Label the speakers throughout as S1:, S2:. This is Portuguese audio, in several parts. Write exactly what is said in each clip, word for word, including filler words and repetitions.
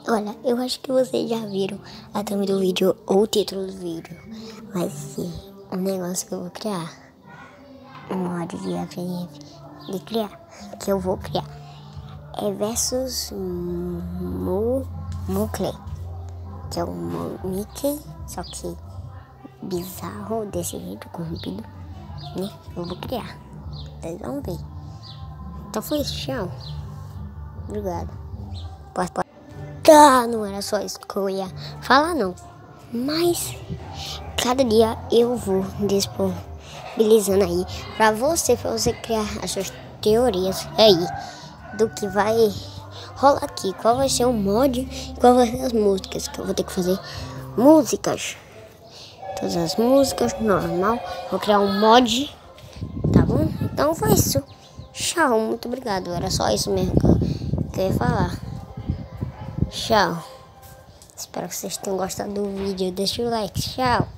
S1: Olha, eu acho que vocês já viram a thumb do vídeo ou o título do vídeo. Vai ser um negócio que eu vou criar. Um mod de, de criar. Que eu vou criar. É versus mu, muklë. Que é um Mickey, só que bizarro, desse jeito, corrompido. Né? Eu vou criar. Vocês vão ver. Então foi isso, tchau. Obrigado. Pode, pode. Tá, não era só isso que eu ia falar, não. Mas cada dia eu vou disponibilizando aí pra você, pra você criar as suas teorias aí do que vai rolar aqui. Qual vai ser o mod e qual vai ser as músicas que eu vou ter que fazer. Músicas. Todas as músicas, normal. Vou criar um mod, tá bom? Então foi isso. Tchau, muito obrigado. Era só isso mesmo que eu, que eu ia falar. Tchau. Espero que vocês tenham gostado do vídeo. Deixa o like. Tchau.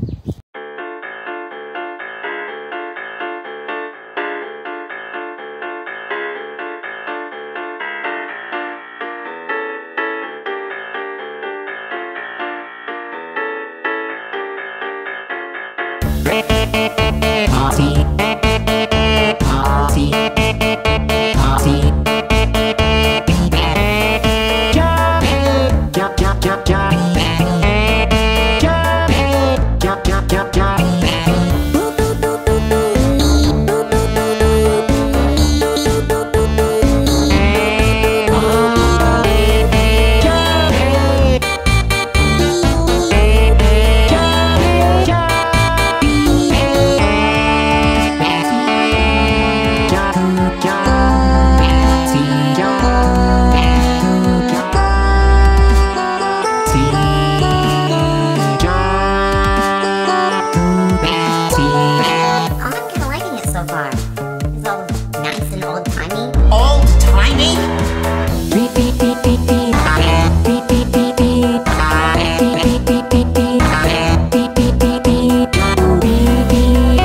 S2: So far. It's all nice and old-timey. Old-timey? Beep, beep, beep, beep, beep. Beep, beep, beep, beep. Beep, beep, beep, beep. Beep, beep, beep, beep. Beep, beep.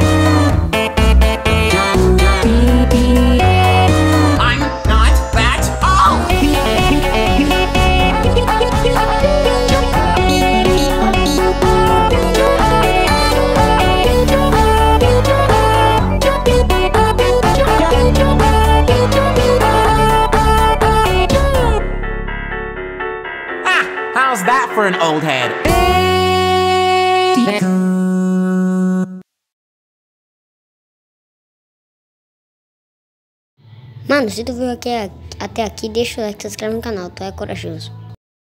S2: I'm not that old! How's that for an old head?
S1: Mano, se tu viu aqui, até aqui, deixa o like, se inscreve no canal, tu é corajoso.